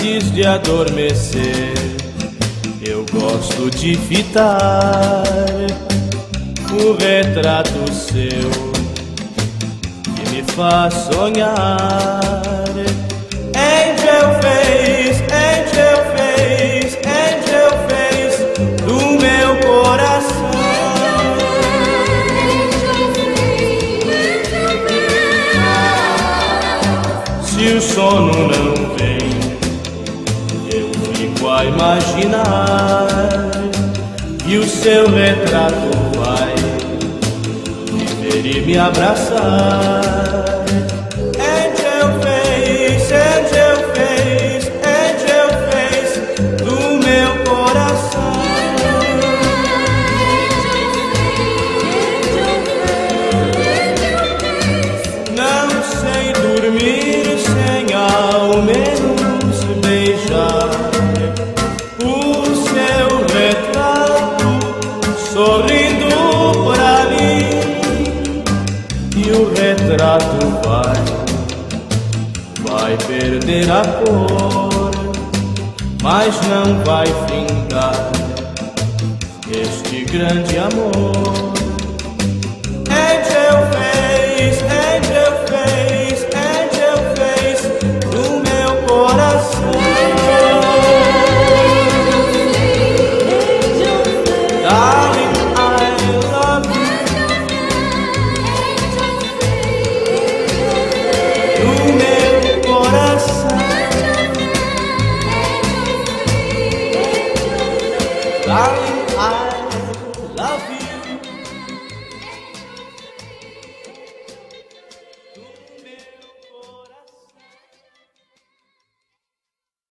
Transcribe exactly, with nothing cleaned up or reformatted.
antes de adormecer, eu gosto de fitar um retrato seu que me faz sonhar. Angel face, angel face, angel face do meu coração. Se o sono não vem, eu fico a imaginar que o seu retrato vai viver e me abraçar. Angel face, angel face, angel face do meu coração. Não sei dormir sem ao menos beijar o seu retrato sorrindo pra mim. E o retrato vai, vai perder a cor, mas não vai findar este grande amor.